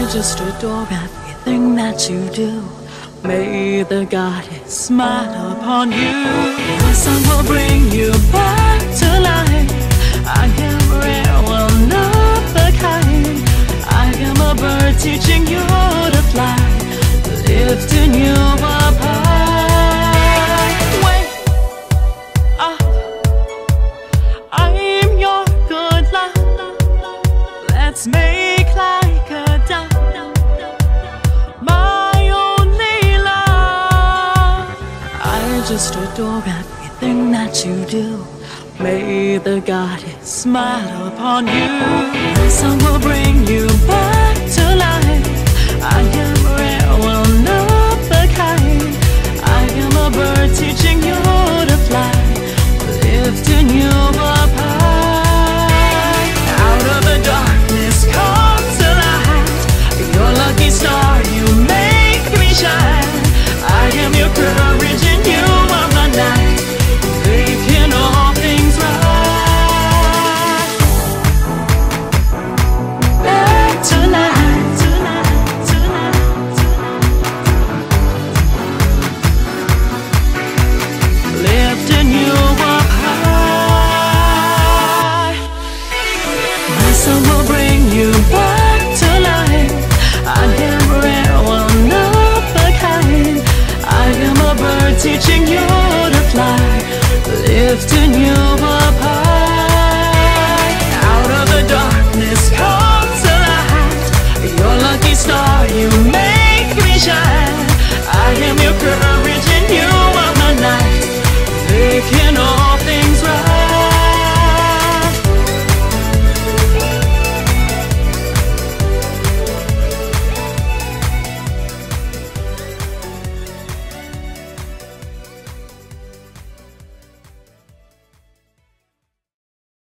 just adore everything that you do. May the goddess smile upon you. My song will bring you back to life. I am rare, one of a kind. I am a bird teaching you to fly, lifting you up high. Way up, I'm your good luck. Let's make like a duck. Just adore everything that you do. May the goddess smile upon you. My song will bring you back to life. I am rare, one of a kind. I am a bird teaching you to fly, lifting you up high. Out of the darkness comes a light. Your lucky star, you make me shine. I am your courage and you are my night, making all things right. Back tonight, tonight, tonight, lifting you up high. My song will bring you back to life. I am rare, one of a kind. I am a bird teaching